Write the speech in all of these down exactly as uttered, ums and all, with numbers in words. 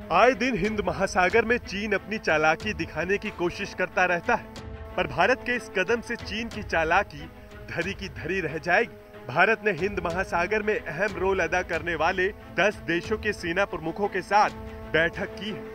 आए दिन हिंद महासागर में चीन अपनी चालाकी दिखाने की कोशिश करता रहता है, पर भारत के इस कदम से चीन की चालाकी धरी की धरी रह जाएगी। भारत ने हिंद महासागर में अहम रोल अदा करने वाले दस देशों के सेना प्रमुखों के साथ बैठक की है।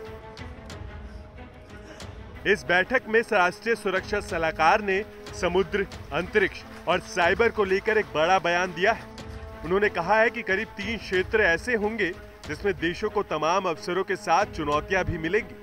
इस बैठक में राष्ट्रीय सुरक्षा सलाहकार ने समुद्र, अंतरिक्ष और साइबर को लेकर एक बड़ा बयान दिया है। उन्होंने कहा है कि करीब तीन क्षेत्र ऐसे होंगे जिसमें देशों को तमाम अवसरों के साथ चुनौतियां भी मिलेंगी।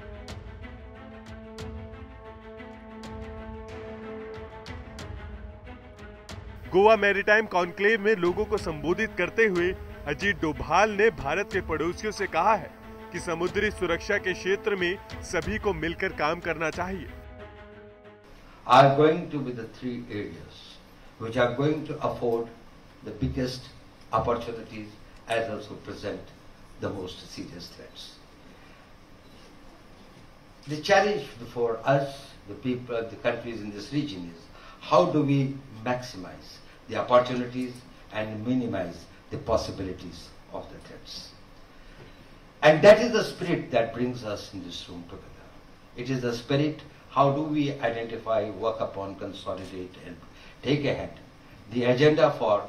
गोवा मैरीटाइम कॉन्क्लेव में लोगों को संबोधित करते हुए अजीत डोभाल ने भारत के पड़ोसियों से कहा है कि समुद्री सुरक्षा के क्षेत्र में सभी को मिलकर काम करना चाहिए। Are going to be the three areas which are going to afford the biggest opportunities as also present the most serious threats. The challenge before us, the people, the countries in this region is how do we maximize the opportunities and minimize the possibilities of the threats. And that is the spirit that brings us in this room together. It is the spirit, how do we identify, work upon, consolidate and take ahead the agenda for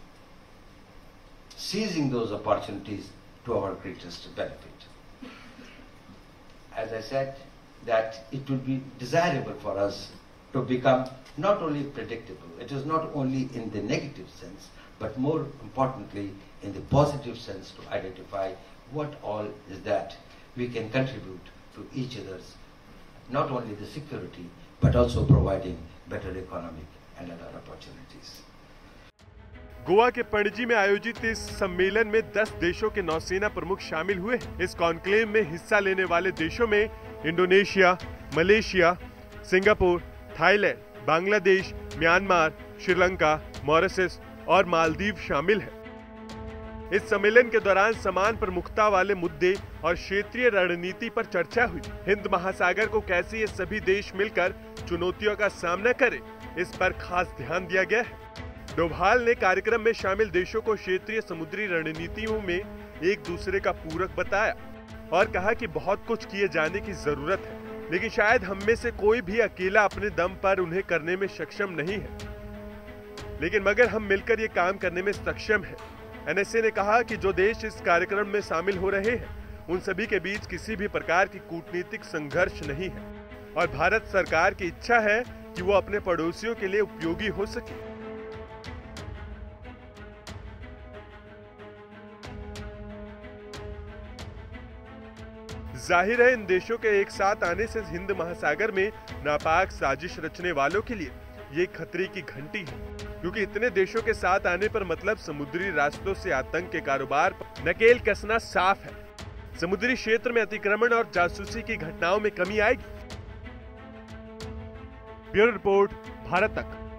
seizing those opportunities to our greatest benefit. As I said, that it would be desirable for us to become not only predictable, it is not only in the negative sense, but more importantly in the positive sense to identify what all is that we can contribute to each other's, not only the security, but also providing better economic and other opportunities. Goa के पणजी में आयोजित इस सम्मेलन में दस देशों के नौसेना प्रमुख शामिल हुए। इस कॉन्क्लेव में हिस्सा लेने वाले देशों में Indonesia, Malaysia, Singapore, Thailand, Bangladesh, Myanmar, Sri Lanka, Mauritius और मालदीव शामिल हैं। इस सम्मेलन के दौरान समान प्रमुखता वाले मुद्दे और क्षेत्रीय रणनीति पर चर्चा हुई। हिंद महासागर को कैसे ये सभी देश मिलकर चुनौतियों का सामना करें, इस पर खास ध्यान दिया गया है। डोभाल ने कार्यक्रम में शामिल देशों को क्षेत्रीय समुद्री रणनीतियों में एक दूसरे का पूरक बताया और कहा कि बहुत कुछ किए जाने की जरूरत है, लेकिन शायद हम में से कोई भी अकेला अपने दम पर उन्हें करने में सक्षम नहीं है, लेकिन मगर हम मिलकर ये काम करने में सक्षम हैं। एन एस ए ने कहा कि जो देश इस कार्यक्रम में शामिल हो रहे हैं उन सभी के बीच किसी भी प्रकार की कूटनीतिक संघर्ष नहीं है और भारत सरकार की इच्छा है कि वो अपने पड़ोसियों के लिए उपयोगी हो सके। जाहिर है इन देशों के एक साथ आने से हिंद महासागर में नापाक साजिश रचने वालों के लिए ये खतरे की घंटी है, क्योंकि इतने देशों के साथ आने पर मतलब समुद्री रास्तों से आतंक के कारोबार पर नकेल कसना साफ है। समुद्री क्षेत्र में अतिक्रमण और जासूसी की घटनाओं में कमी आएगी। ब्यूरो रिपोर्ट, भारत तक।